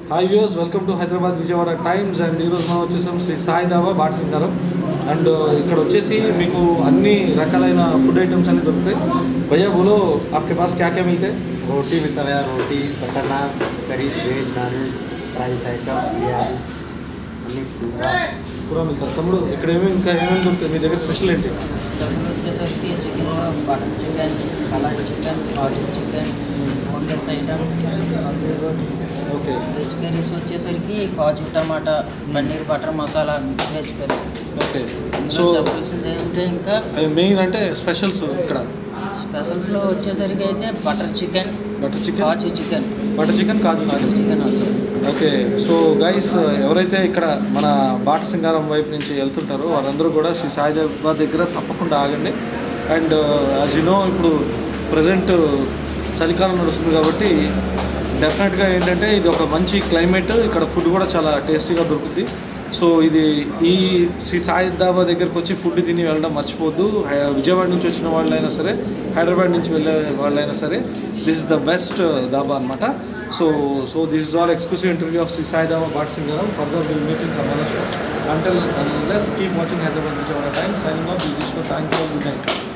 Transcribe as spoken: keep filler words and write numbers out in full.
Hi viewers, welcome to Hyderabad Vijayawada times. And ఈరోజు మనం వచ్చేసాం శ్రీ సాయి ధాబా బాట సింగారం. అండ్ ఇక్కడ వచ్చేసి మీకు అన్ని రకాలైన ఫుడ్ ఐటమ్స్ అన్నీ దొరుకుతాయి. భయ్యా బోలో आपके पास क्या क्या मिलते हैं? रोटी मिलता है, रोटी butter naan curries veg naan rice item biryani అన్ని పూరా మిగతా తమ్ముడు ఇక్కడ ఏమేమి ఇంకా ఏమేమి దొరుకుతాయి మీ దగ్గర? స్పెషల్ ఏంటి? స్పెషల్ వచ్చేసరికి చికెన్, బటర్ చికెన్, కలాయ్ చికెన్, కాజు చికెన్, బోన్లెస్ ఐటమ్స్, తందూరి రోటీ. ఓకే. వెజ్ కర్రీస్ వచ్చేసరికి కాజు టమాటా, paneer butter masala, mix veg curry. Okay. So చెప్పాల్సింది ఏంటంటే ఇంకా మెయిన్ అంటే స్పెషల్స్ ఇక్కడ స్పెషల్స్లో వచ్చేసరికి అయితే బటర్ చికెన్, బటర్ చికెన్, కాజు చికెన్, బటర్ చికెన్, కాజు కాజు చికెన్ వచ్చాయి. ఓకే. సో గైస్, ఎవరైతే ఇక్కడ మన బాట సింగారం వైపు నుంచి వెళ్తుంటారో వారందరూ కూడా శ్రీ సాయి ధాబా దగ్గర తప్పకుండా ఆగండి. అండ్ యాజ్ యు నో, ఇప్పుడు ప్రజెంట్ చలికాలం నడుస్తుంది కాబట్టి డెఫినెట్గా ఏంటంటే ఇది ఒక మంచి క్లైమేట్, ఇక్కడ ఫుడ్ కూడా చాలా టేస్టీగా దొరుకుతుంది. సో ఇది ఈ శ్రీ సాయి ధాబా దగ్గరకు వచ్చి ఫుడ్ తిని వెళ్ళడం మర్చిపోవద్దు. విజయవాడ నుంచి వచ్చిన వాళ్ళైనా సరే, హైదరాబాద్ నుంచి వెళ్ళే వాళ్ళైనా సరే, this is the best dhaba అనమాట. So so this is all exclusive interview of Shri Sai Dhaba Bata Singaram. Further will meet in some other show. Until unless keep watching Hyderabad Vijayawada Times. Signing off, this is Ishwar. Thank you all. Good night.